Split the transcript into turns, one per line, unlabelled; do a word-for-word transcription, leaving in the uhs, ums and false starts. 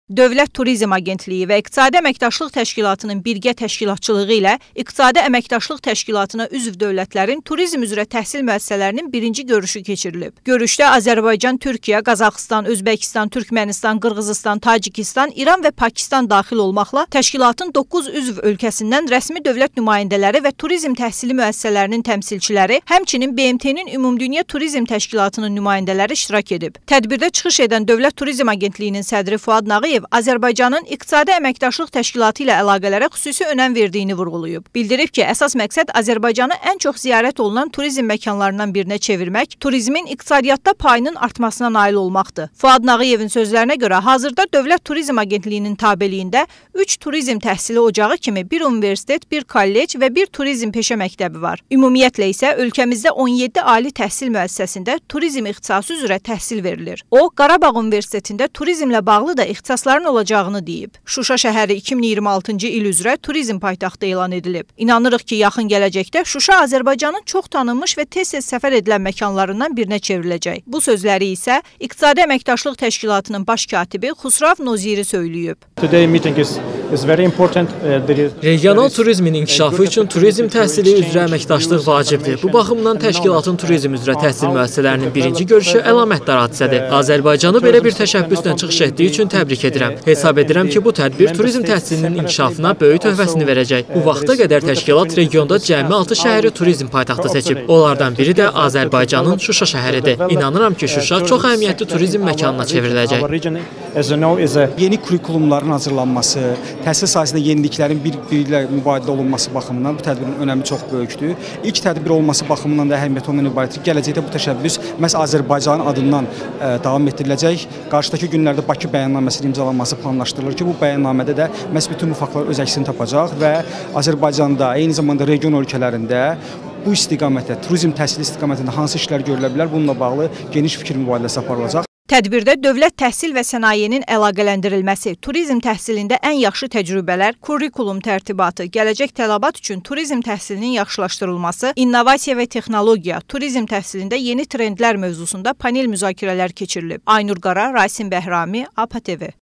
Dövlət Turizm Agentliyi və İqtisadi Əməkdaşlıq Təşkilatının birgə təşkilatçılığı ilə İqtisadi Əməkdaşlıq Təşkilatına üzv dövlətlərin turizm üzrə təhsil müəssisələrinin birinci görüşü keçirilib. Görüşdə Azərbaycan, Türkiyə, Qazaxıstan, Özbəkistan, Türkmənistan, Qırğızistan, Tacikistan, İran və Pakistan daxil olmaqla təşkilatın doqquz üzv ölkəsindən rəsmi dövlət nümayəndələri və turizm təhsili müəssisələrinin təmsilçiləri, həmçinin B M T-nin Ümumdünya Turizm Təşkilatının nümayəndələri iştirak edib. Tədbirdə çıxış edən Dövlət Turizm Agentliyinin sədri Fuad Nağıyev Azərbaycanın İqtisadi Əməkdaşlıq Təşkilatı ilə əlaqələrə xüsusi önəm verdiyini vurğulayıb. Bildirib ki, əsas məqsəd Azərbaycanı ən çox ziyarət olunan turizm məkanlarından birinə çevirmək, turizmin iqtisadiyyatda payının artmasına nail olmaqdır. Fuad Nağıyevin sözlərinə görə hazırda Dövlət Turizm Agentliyinin tabeliyində üç turizm təhsili ocağı kimi bir universitet, bir kollec və bir turizm peşə məktəbi var. Ümumiyyətlə isə ölkəmizdə on yeddi ali təhsil müəssisəsində turizm ixtisası üzrə təhsil verilir. O, Qarabağ Universitetində turizmlə bağlı da ixtisaslar olacağını deyib. Şuşa şəhəri iki min iyirmi altıncı il üzrə turizm paytaxtı elan edilib. İnanırıq ki, yaxın gələcəkdə Şuşa Azərbaycanın çox tanınmış və tez-tez səfər edilən məkanlarından birinə çevriləcək. Bu sözləri isə İqtisadi Əməkdaşlıq Təşkilatının baş katibi Xusrav Noziri söyləyib.
Regional turizmin inkişafı üçün turizm təhsili üzrə əməkdaşlıq vacibdir. Bu baxımdan təşkilatın turizm üzrə təhsil müəssisələrinin birinci görüşü əlamətdar hadisədir. Azərbaycanı belə bir təşəbbüslə çıxış etdiyi üçün təbrik edirəm. Hesab edirəm ki, bu tədbir turizm təhsilinin inkişafına böyük töhfəsini verəcək. Bu vaxta qədər təşkilat regionda cəmi altı şəhəri turizm paytaxtı seçib. Onlardan biri də Azərbaycanın Şuşa şəhəridir. İnanıram ki, Şuşa çox əhəmiyyətli turizm məkanına çevriləcək.
Yeni kurikulumların hazırlanması, təhsil sahəsində yeniliklərin bir-biri ilə mübadilə olunması baxımından bu tədbirin önəmi çox böyükdür. İlk tədbir olması baxımından da əhəmiyyəti ondan ibarətdir. Gələcəkdə bu təşəbbüs məhz Azərbaycanın adından ə, davam etdiriləcək. Qarşıdakı günlərdə Bakı bəyannaməsinin imzalanması planlaşdırılır ki, bu bəyannamədə də məhz bütün bu faktlar öz əksini tapacaq və Azərbaycanda, eyni zamanda region ölkələrində bu istiqamətdə, turizm təhsili istiqamətində hansı işlər görülə bilər, bununla bağlı geniş fikir mübadiləsi aparılacaq.
Tədbirdə dövlət təhsil və sənayenin əlaqələndirilməsi, turizm təhsilində ən yaxşı təcrübələr, kurikulum tərtibatı, gələcək tələbat üçün turizm təhsilinin yaxşılaşdırılması, innovasiya və texnologiya, turizm təhsilində yeni trendlər mövzusunda panel müzakirələr keçirilib. Aynur Qara, Rasim Bəhrami, A P A T V.